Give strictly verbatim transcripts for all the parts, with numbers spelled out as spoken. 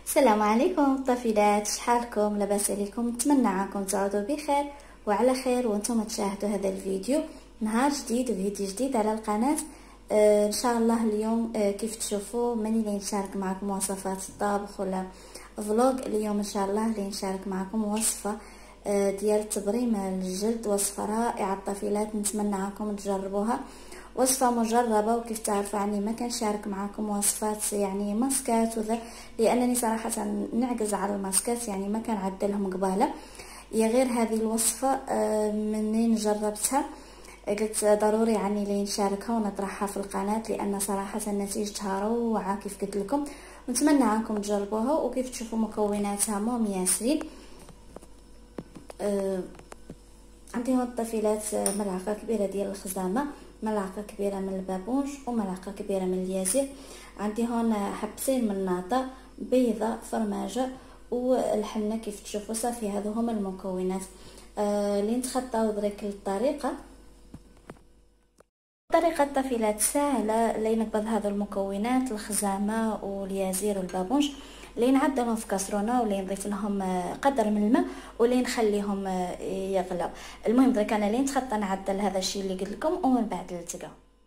السلام عليكم الطفيلات، شحالكم؟ لاباس عليكم؟ نتمنى عاكم تعودوا بخير وعلى خير وانتم تشاهدوا هذا الفيديو. نهار جديد وفيديو جديد على القناه. آه ان شاء الله اليوم آه كيف تشوفوا ماني اللي نشارك معكم وصفات الطبخ ولا فلوق. اليوم ان شاء الله اللي نشارك معكم وصفه آه ديال تبريم الجلد، وصفه رائعه الطفيلات، نتمنى عاكم تجربوها. وصفه مجربه، وكيف تعرفوا عني ما كنشارك معكم وصفات يعني ماسكات وذا، لانني صراحه نعجز على الماسكات، يعني ما كنعدلهم قباله. يا غير هذه الوصفه منين جربتها قلت ضروري يعني لي نشاركها ونطرحها في القناه، لان صراحه نتيجتها روعه كيف قلت لكم، ونتمنى عنكم تجربوها. وكيف تشوفوا مكوناتها مهم ياسرين. أه عندي هون الطفيلات ملعقه كبيره ديال الخزامه، ملعقه كبيره من البابونج، وملعقه كبيره من اليازير. عندي هون حبتين من الناطه، بيضه، فرماجه، والحنه. كيف تشوفوا صافي هذو هما المكونات. آه اللي نتخطاو دريك الطريقه طريقه الطفيلات سهله. اللي نقبض هذو المكونات الخزامه واليازير والبابونج، اللي نعدلهم في كاسرونه، واللي نضيف لهم قدر من الماء، واللي نخليهم يغلوا. المهم درك انا اللي نتخطى نعدل هذا الشيء اللي قلت لكم، ومن بعد نلتقاو.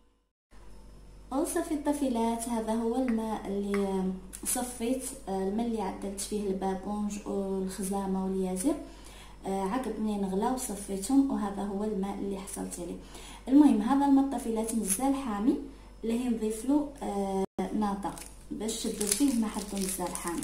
وصفي الطفيلات، هذا هو الماء اللي صفيت، الماء اللي عدلت فيه البابونج والخزامه واليازير. عقب منين غلاو صفيتهم، وهذا هو الماء اللي حصلت عليه. المهم هذا الماء الطفيلات مزال حامي، اللي نضيف له ناطه باش تشدوا فيه ما حطوا مزال حامي.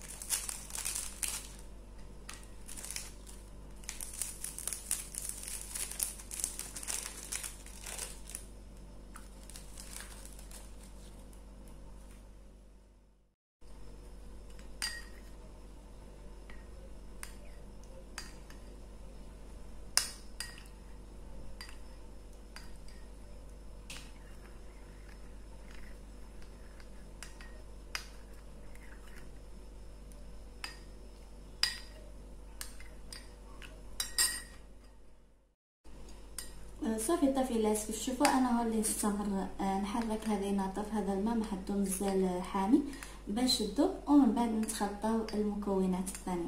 صافي الطفيلات، كيف تشوفوا انا هو اللي نستمر نحرك هذه الناطه في هذا الماء ما حدو مزال حامي باش تذوب، ومن بعد نتخطاو المكونات الثانيه.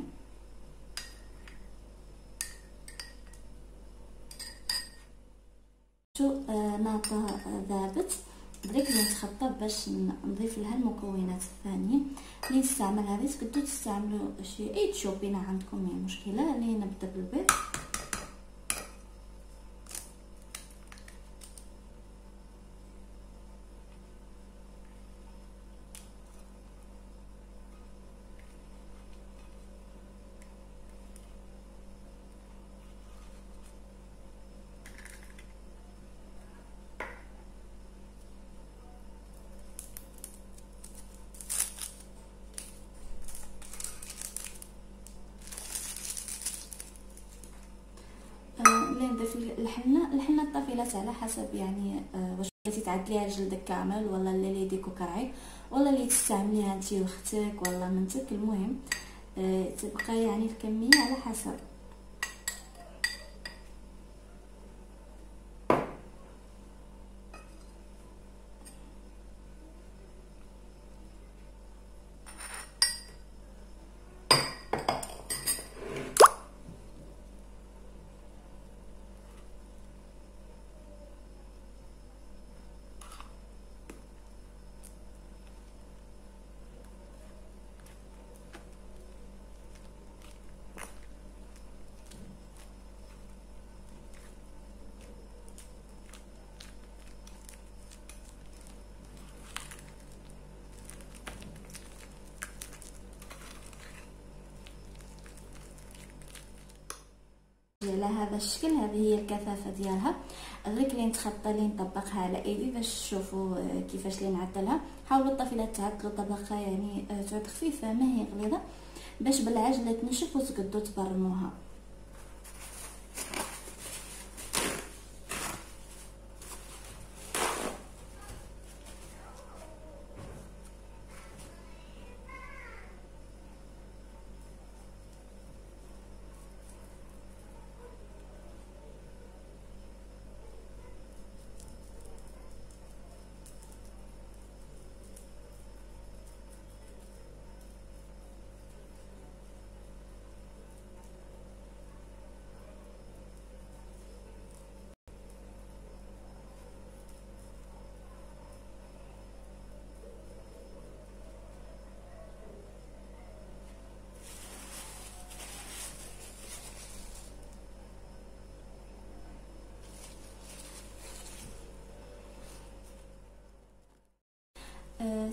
شو ناطه ذابت، دريك اللي نتخطى باش نضيف لها المكونات الثانيه. اللي نستعمل هذه تقدروا تستعملوا شي اي تشوبينه عندكم، مي مشكله. اللي نبدا بالبيض. اللي نضيف الحنه الحنه الطفيلات على حسب يعني آه واش بغيتي تعدليها جلدك كامل، ولا اللي يديك كرعي، ولا اللي تستعمليها انت وختك ولا منتك. المهم آه تبقى يعني الكميه على حسب. على هذا الشكل، هذه هي الكثافه ديالها. غير اللي نتخطى اللي نطبقها على ايدي باش تشوفوا كيفاش اللي نعدلها. حاولوا الطفيلات تعدلوا طبقه يعني تعود خفيفه ما هي غليظه، باش بالعجله تنشف وتقدروا تبرموها.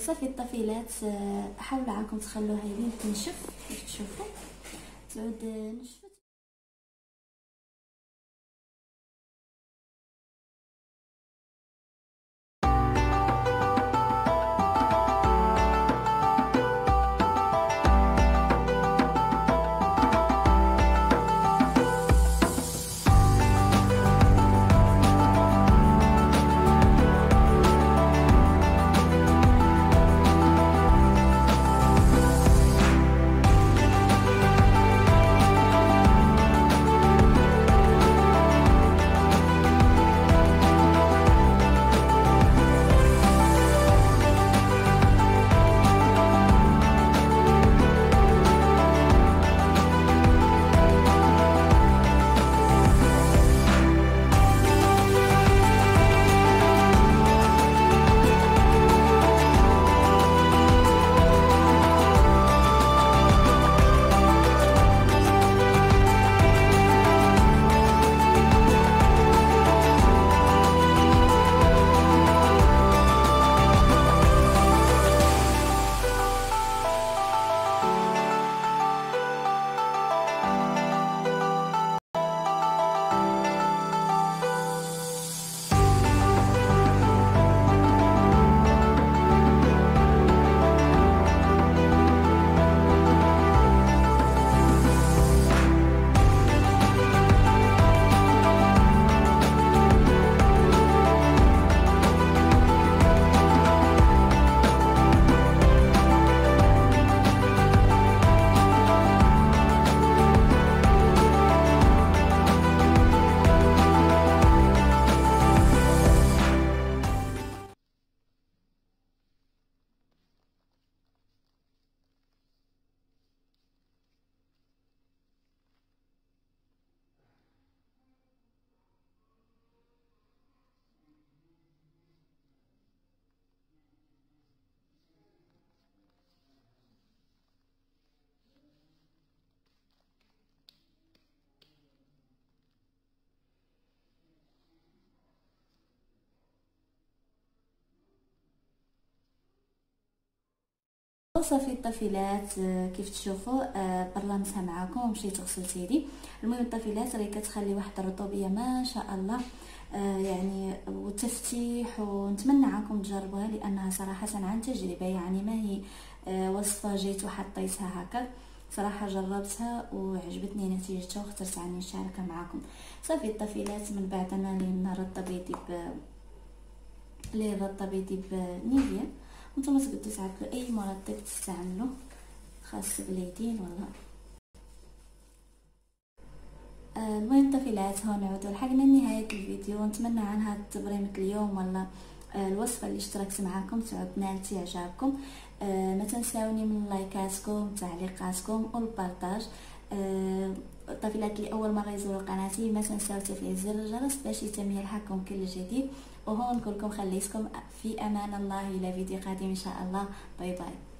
صافي الطفيلات حاولوا عاكم تخلوها يمين تنشف كيف تشوفوا تعود نشفت. صافي الطفيلات كيف تشوفوا برلمتها معكم ومشيت غسلت يدي. المهم الطفيلات راهي كتخلي واحد الرطوبيه ما شاء الله يعني وتفتيح، ونتمنى عاكم تجربوها لانها صراحه عن تجربه، يعني ما هي وصفه جيت وحطيتها هكا، صراحه جربتها وعجبتني نتيجتها واخترت عني نشاركها معكم. صافي الطفيلات من بعد ما لي نرطب يدي ب لي نرطب يدي بنيفيا، وانتم تقدروا تعدلوا اي مرطب تستعملوه خاص باليدين ولا. آه المهم طفيلات هون نعودوا لحقنا نهايه الفيديو، ونتمنى عن هذا التبريمه اليوم ولا آه الوصفه اللي اشتركت معكم تعود نالت اعجابكم. آه ما تنساوني من لايكاتكم تعليقاتكم والبارطاج. آه الطفيلات اللي اول مره يزوروا قناتي ما تنساو تفعيل زر الجرس باش يتم يلحقكم كل جديد. وهون نقولكم خليتكم في امان الله الى فيديو قادم ان شاء الله. باي باي.